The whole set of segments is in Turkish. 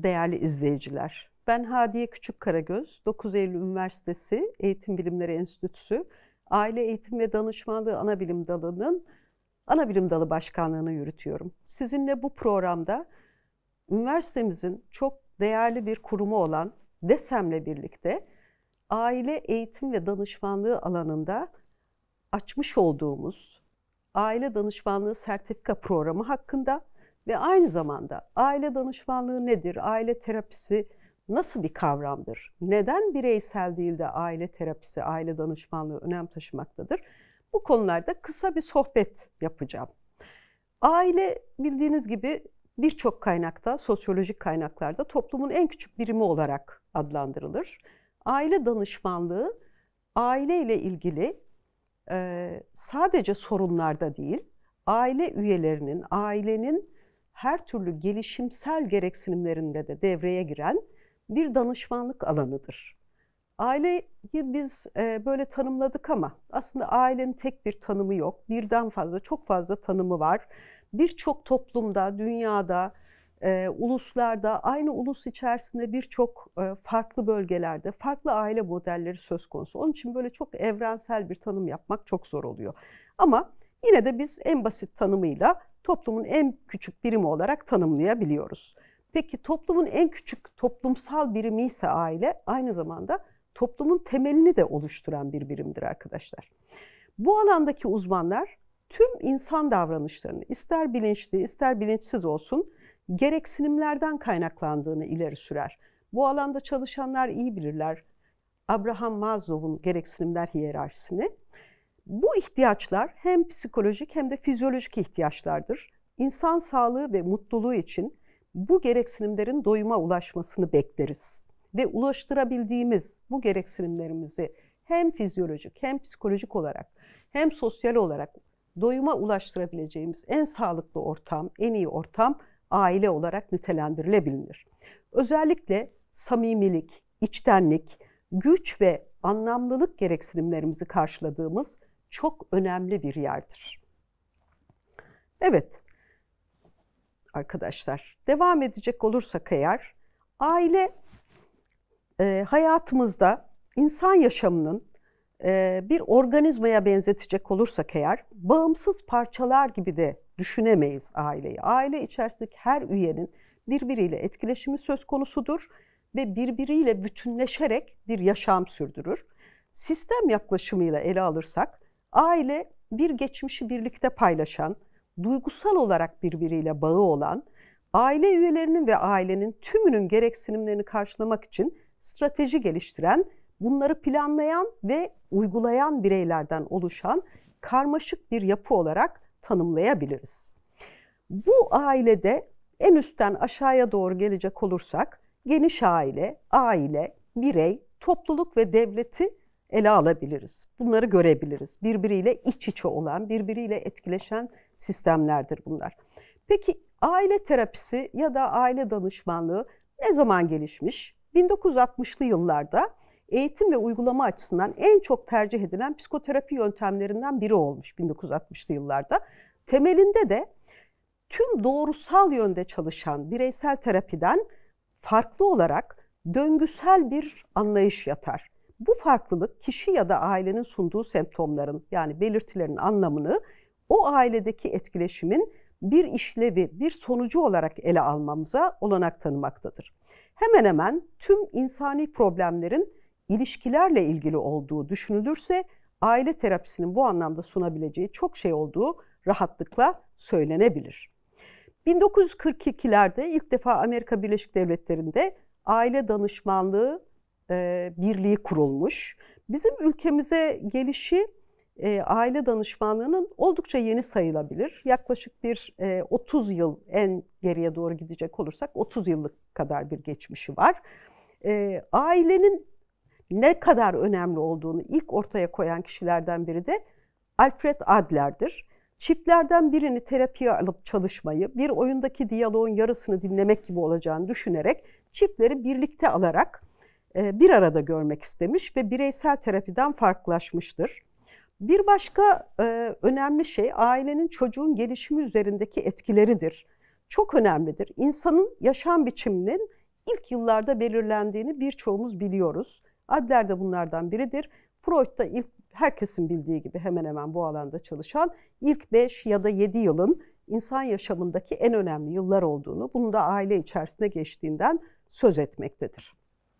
değerli izleyiciler. Ben Hadiye Küçükkaragöz, 9 Eylül Üniversitesi Eğitim Bilimleri Enstitüsü Aile Eğitim ve Danışmanlığı Anabilim Dalı'nın Anabilim Dalı Başkanlığı'nı yürütüyorum. Sizinle bu programda üniversitemizin çok değerli bir kurumu olan DESEM'le birlikte aile eğitim ve danışmanlığı alanında açmış olduğumuz aile danışmanlığı sertifika programı hakkında ve aynı zamanda aile danışmanlığı nedir, aile terapisi nasıl bir kavramdır, neden bireysel değil de aile terapisi, aile danışmanlığı önem taşımaktadır? Bu konularda kısa bir sohbet yapacağım. Aile bildiğiniz gibi birçok kaynakta, sosyolojik kaynaklarda toplumun en küçük birimi olarak adlandırılır. Aile danışmanlığı, aile ile ilgili sadece sorunlarda değil, aile üyelerinin, ailenin her türlü gelişimsel gereksinimlerinde de devreye giren bir danışmanlık alanıdır. Aileyi biz böyle tanımladık ama aslında ailenin tek bir tanımı yok. Birden fazla, çok fazla tanımı var. Birçok toplumda, dünyada, uluslarda, aynı ulus içerisinde birçok farklı bölgelerde farklı aile modelleri söz konusu. Onun için böyle çok evrensel bir tanım yapmak çok zor oluyor. Ama yine de biz en basit tanımıyla toplumun en küçük birimi olarak tanımlayabiliyoruz. Peki toplumun en küçük toplumsal birimi ise aile, aynı zamanda toplumun temelini de oluşturan bir birimdir arkadaşlar. Bu alandaki uzmanlar tüm insan davranışlarını ister bilinçli ister bilinçsiz olsun gereksinimlerden kaynaklandığını ileri sürer. Bu alanda çalışanlar iyi bilirler Abraham Maslow'un gereksinimler hiyerarşisini. Bu ihtiyaçlar hem psikolojik hem de fizyolojik ihtiyaçlardır. İnsan sağlığı ve mutluluğu için bu gereksinimlerin doyuma ulaşmasını bekleriz. Ve ulaştırabildiğimiz bu gereksinimlerimizi hem fizyolojik hem psikolojik olarak hem sosyal olarak doyuma ulaştırabileceğimiz en sağlıklı ortam, en iyi ortam aile olarak nitelendirilebilir. Özellikle samimilik, içtenlik, güç ve anlamlılık gereksinimlerimizi karşıladığımız çok önemli bir yerdir. Evet, arkadaşlar, devam edecek olursak eğer, aile hayatımızda insan yaşamının bir organizmaya benzetecek olursak eğer, bağımsız parçalar gibi de düşünemeyiz aileyi. Aile içerisindeki her üyenin birbiriyle etkileşimi söz konusudur ve birbiriyle bütünleşerek bir yaşam sürdürür. Sistem yaklaşımıyla ele alırsak, aile bir geçmişi birlikte paylaşan, duygusal olarak birbiriyle bağı olan, aile üyelerinin ve ailenin tümünün gereksinimlerini karşılamak için strateji geliştiren, bunları planlayan ve uygulayan bireylerden oluşan karmaşık bir yapı olarak tanımlayabiliriz. Bu ailede en üstten aşağıya doğru gelecek olursak, geniş aile, aile, birey, topluluk ve devleti ele alabiliriz. Bunları görebiliriz. Birbiriyle iç içe olan, birbiriyle etkileşen sistemlerdir bunlar. Peki aile terapisi ya da aile danışmanlığı ne zaman gelişmiş? 1960'lı yıllarda eğitim ve uygulama açısından en çok tercih edilen psikoterapi yöntemlerinden biri olmuş 1960'lı yıllarda. Temelinde de tüm doğrusal yönde çalışan bireysel terapiden farklı olarak döngüsel bir anlayış yatar. Bu farklılık kişi ya da ailenin sunduğu semptomların yani belirtilerin anlamını o ailedeki etkileşimin bir işlevi, bir sonucu olarak ele almamıza olanak tanımaktadır. Hemen hemen tüm insani problemlerin ilişkilerle ilgili olduğu düşünülürse aile terapisinin bu anlamda sunabileceği çok şey olduğu rahatlıkla söylenebilir. 1942'lerde ilk defa Amerika Birleşik Devletleri'nde aile danışmanlığı birliği kurulmuş. Bizim ülkemize gelişi aile danışmanlığının oldukça yeni sayılabilir. Yaklaşık bir 30 yıl en geriye doğru gidecek olursak 30 yıllık kadar bir geçmişi var. Ailenin ne kadar önemli olduğunu ilk ortaya koyan kişilerden biri de Alfred Adler'dir. Çiftlerden birini terapiye alıp çalışmayı, bir oyundaki diyaloğun yarısını dinlemek gibi olacağını düşünerek çiftleri birlikte alarak bir arada görmek istemiş ve bireysel terapiden farklılaşmıştır. Bir başka önemli şey ailenin çocuğun gelişimi üzerindeki etkileridir. Çok önemlidir. İnsanın yaşam biçiminin ilk yıllarda belirlendiğini birçoğumuz biliyoruz. Adler de bunlardan biridir. Freud da herkesin bildiği gibi hemen hemen bu alanda çalışan ilk 5 ya da 7 yılın insan yaşamındaki en önemli yıllar olduğunu, bunun da aile içerisinde geçtiğinden söz etmektedir.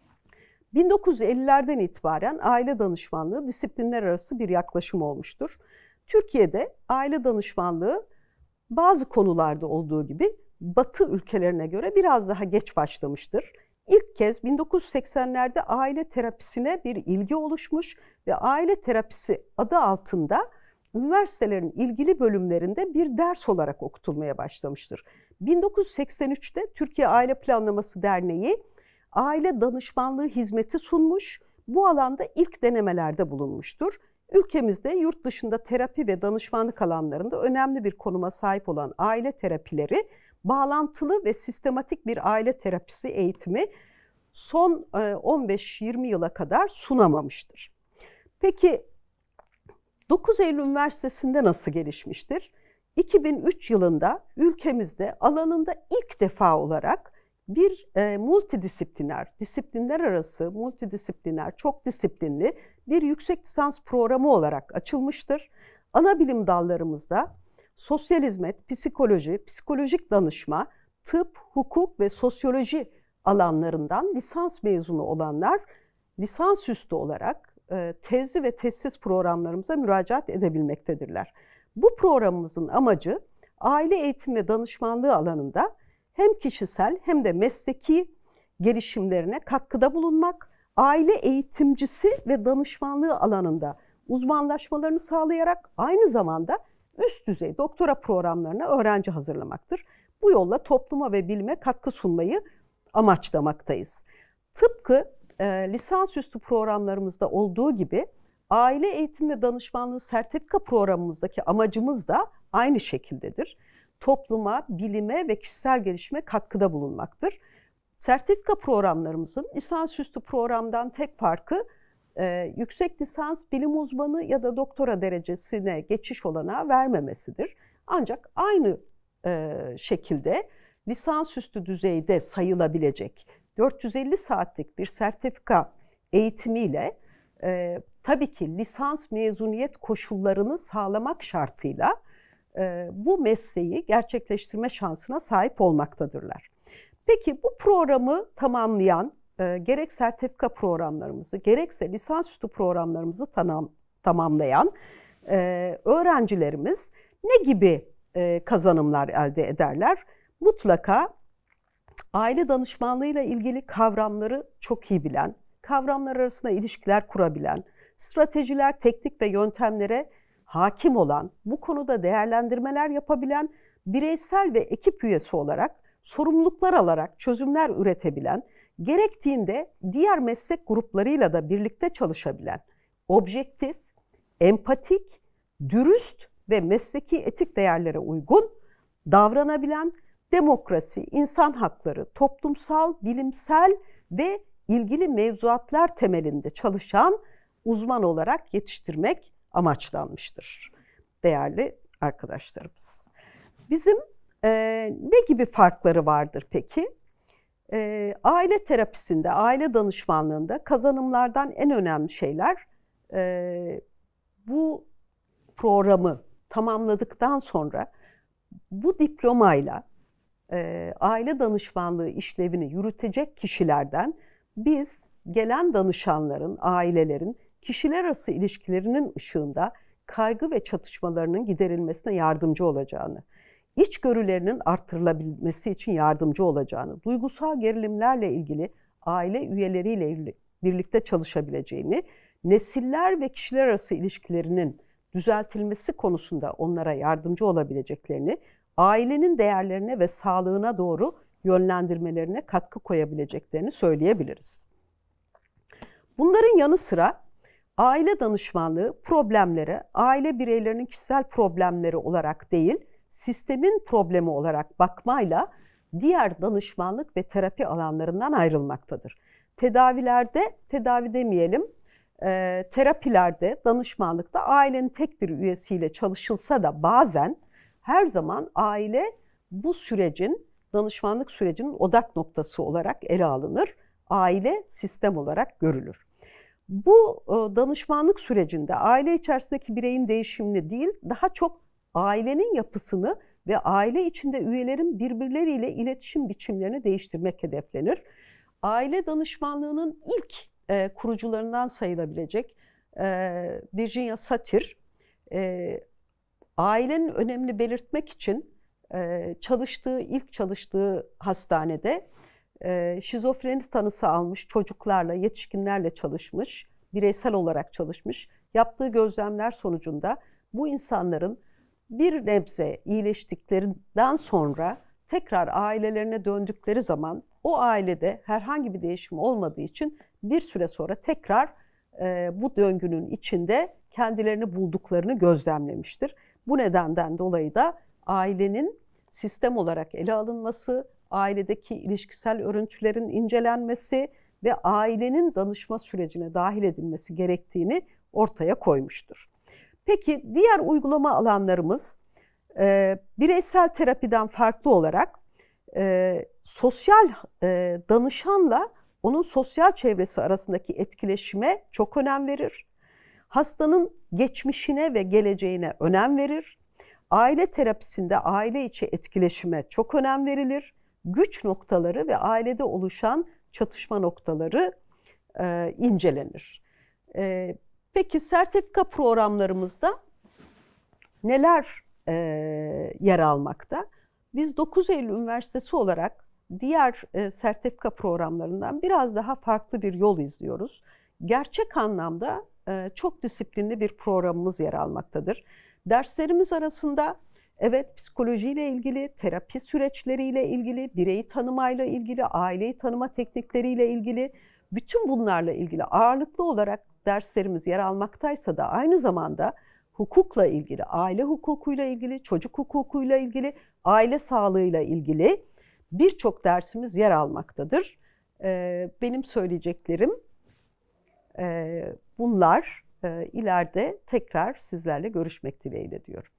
1950'lerden itibaren aile danışmanlığı disiplinler arası bir yaklaşım olmuştur. Türkiye'de aile danışmanlığı bazı konularda olduğu gibi Batı ülkelerine göre biraz daha geç başlamıştır. İlk kez 1980'lerde aile terapisine bir ilgi oluşmuş ve aile terapisi adı altında üniversitelerin ilgili bölümlerinde bir ders olarak okutulmaya başlamıştır. 1983'te Türkiye Aile Planlaması Derneği aile danışmanlığı hizmeti sunmuş, bu alanda ilk denemelerde bulunmuştur. Ülkemizde yurt dışında terapi ve danışmanlık alanlarında önemli bir konuma sahip olan aile terapileri, bağlantılı ve sistematik bir aile terapisi eğitimi son 15-20 yıla kadar sunamamıştır. Peki 9 Eylül Üniversitesi'nde nasıl gelişmiştir? 2003 yılında ülkemizde alanında ilk defa olarak bir multidisipliner, disiplinler arası, multidisipliner, çok disiplinli bir yüksek lisans programı olarak açılmıştır. Ana bilim dallarımızda sosyal hizmet, psikoloji, psikolojik danışma, tıp, hukuk ve sosyoloji alanlarından lisans mezunu olanlar lisansüstü olarak tezli ve tezsiz programlarımıza müracaat edebilmektedirler. Bu programımızın amacı aile eğitim ve danışmanlığı alanında hem kişisel hem de mesleki gelişimlerine katkıda bulunmak, aile eğitimcisi ve danışmanlığı alanında uzmanlaşmalarını sağlayarak aynı zamanda üst düzey doktora programlarına öğrenci hazırlamaktır. Bu yolla topluma ve bilime katkı sunmayı amaçlamaktayız. Tıpkı lisansüstü programlarımızda olduğu gibi aile eğitim ve danışmanlığı sertifika programımızdaki amacımız da aynı şekildedir. Topluma, bilime ve kişisel gelişime katkıda bulunmaktır. Sertifika programlarımızın lisansüstü programdan tek farkı yüksek lisans, bilim uzmanı ya da doktora derecesine geçiş olanağı vermemesidir. Ancak aynı şekilde lisansüstü düzeyde sayılabilecek 450 saatlik bir sertifika eğitimiyle tabii ki lisans mezuniyet koşullarını sağlamak şartıyla bu mesleği gerçekleştirme şansına sahip olmaktadırlar. Peki bu programı tamamlayan gerek sertifika programlarımızı gerekse lisansüstü programlarımızı tamamlayan öğrencilerimiz ne gibi kazanımlar elde ederler? Mutlaka aile danışmanlığıyla ilgili kavramları çok iyi bilen, kavramlar arasında ilişkiler kurabilen, stratejiler, teknik ve yöntemlere hakim olan, bu konuda değerlendirmeler yapabilen, bireysel ve ekip üyesi olarak sorumluluklar alarak çözümler üretebilen, gerektiğinde diğer meslek gruplarıyla da birlikte çalışabilen, objektif, empatik, dürüst ve mesleki etik değerlere uygun davranabilen, demokrasi, insan hakları, toplumsal, bilimsel ve ilgili mevzuatlar temelinde çalışan uzman olarak yetiştirmek amaçlanmıştır. Değerli arkadaşlarımız. Bizim ne gibi farkları vardır peki? Aile terapisinde, aile danışmanlığında kazanımlardan en önemli şeyler bu programı tamamladıktan sonra bu diplomayla aile danışmanlığı işlevini yürütecek kişilerden biz gelen danışanların, ailelerin kişiler arası ilişkilerinin ışığında kaygı ve çatışmalarının giderilmesine yardımcı olacağını, içgörülerinin arttırılabilmesi için yardımcı olacağını, duygusal gerilimlerle ilgili aile üyeleriyle birlikte çalışabileceğini, nesiller ve kişiler arası ilişkilerinin düzeltilmesi konusunda onlara yardımcı olabileceklerini, ailenin değerlerine ve sağlığına doğru yönlendirmelerine katkı koyabileceklerini söyleyebiliriz. Bunların yanı sıra aile danışmanlığı problemlere, aile bireylerinin kişisel problemleri olarak değil, sistemin problemi olarak bakmayla diğer danışmanlık ve terapi alanlarından ayrılmaktadır. Tedavi demeyelim, terapilerde, danışmanlıkta ailenin tek bir üyesiyle çalışılsa da bazen her zaman aile bu sürecin danışmanlık sürecinin odak noktası olarak ele alınır. Aile sistem olarak görülür. Bu danışmanlık sürecinde aile içerisindeki bireyin değişimini değil, daha çok ailenin yapısını ve aile içinde üyelerin birbirleriyle iletişim biçimlerini değiştirmek hedeflenir. Aile danışmanlığının ilk kurucularından sayılabilecek Virginia Satir, ailenin önemini belirtmek için ilk çalıştığı hastanede şizofreni tanısı almış çocuklarla, yetişkinlerle çalışmış, bireysel olarak çalışmış. Yaptığı gözlemler sonucunda bu insanların bir nebze iyileştiklerinden sonra tekrar ailelerine döndükleri zaman o ailede herhangi bir değişim olmadığı için bir süre sonra tekrar bu döngünün içinde kendilerini bulduklarını gözlemlemiştir. Bu nedenden dolayı da ailenin sistem olarak ele alınması, ailedeki ilişkisel örüntülerin incelenmesi ve ailenin danışma sürecine dahil edilmesi gerektiğini ortaya koymuştur. Peki diğer uygulama alanlarımız bireysel terapiden farklı olarak sosyal danışanla onun sosyal çevresi arasındaki etkileşime çok önem verir. Hastanın geçmişine ve geleceğine önem verir. Aile terapisinde aile içi etkileşime çok önem verilir. Güç noktaları ve ailede oluşan çatışma noktaları incelenir. Peki sertifika programlarımızda neler yer almakta? Biz 9 Eylül Üniversitesi olarak diğer sertifika programlarından biraz daha farklı bir yol izliyoruz. Gerçek anlamda çok disiplinli bir programımız yer almaktadır. Derslerimiz arasında evet psikolojiyle ilgili, terapi süreçleriyle ilgili, bireyi tanımayla ilgili, aileyi tanıma teknikleriyle ilgili, bütün bunlarla ilgili ağırlıklı olarak derslerimiz yer almaktaysa da aynı zamanda hukukla ilgili, aile hukukuyla ilgili, çocuk hukukuyla ilgili, aile sağlığıyla ilgili birçok dersimiz yer almaktadır. Benim söyleyeceklerim bunlar. İleride tekrar sizlerle görüşmek dileğiyle diyorum.